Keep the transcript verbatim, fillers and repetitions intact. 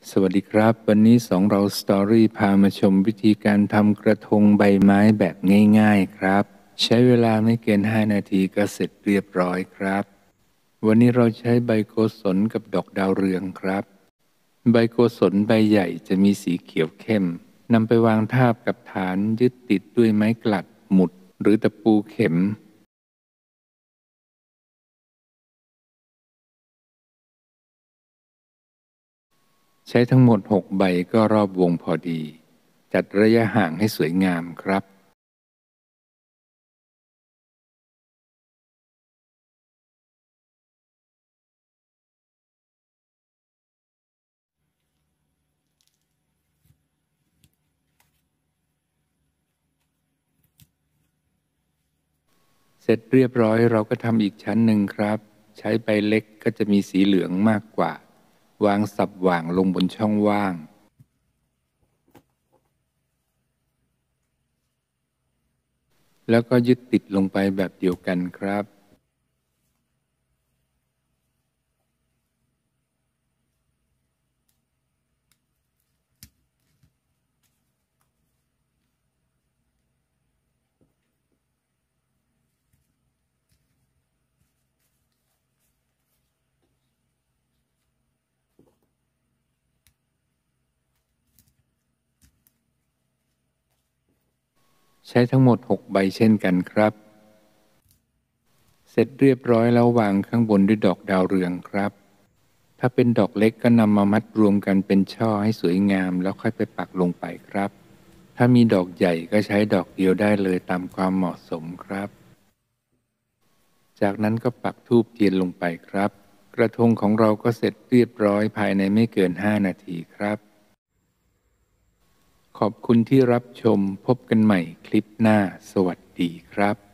สวัสดีครับวันนี้สองเราสตอรี่พามาชมวิธีการทำกระทงใบไม้แบบง่ายๆครับใช้เวลาไม่เกินห้านาทีก็เสร็จเรียบร้อยครับวันนี้เราใช้ใบโกศลกับดอกดาวเรืองครับใบโกศลใบใหญ่จะมีสีเขียวเข้มนำไปวางทาบกับฐานยึดติดด้วยไม้กลัดหมุดหรือตะปูเข็มใช้ทั้งหมดหกใบก็รอบวงพอดีจัดระยะห่างให้สวยงามครับเสร็จเรียบร้อยเราก็ทำอีกชั้นหนึ่งครับใช้ใบเล็กก็จะมีสีเหลืองมากกว่าวางสับหว่างลงบนช่องว่างแล้วก็ยึดติดลงไปแบบเดียวกันครับใช้ทั้งหมดหกใบเช่นกันครับเสร็จเรียบร้อยแล้ววางข้างบนด้วยดอกดาวเรืองครับถ้าเป็นดอกเล็กก็นำมามัดรวมกันเป็นช่อให้สวยงามแล้วค่อยไปปักลงไปครับถ้ามีดอกใหญ่ก็ใช้ดอกเดียวได้เลยตามความเหมาะสมครับจากนั้นก็ปักธูปเทียนลงไปครับกระทงของเราก็เสร็จเรียบร้อยภายในไม่เกินห้านาทีครับขอบคุณที่รับชมพบกันใหม่คลิปหน้าสวัสดีครับ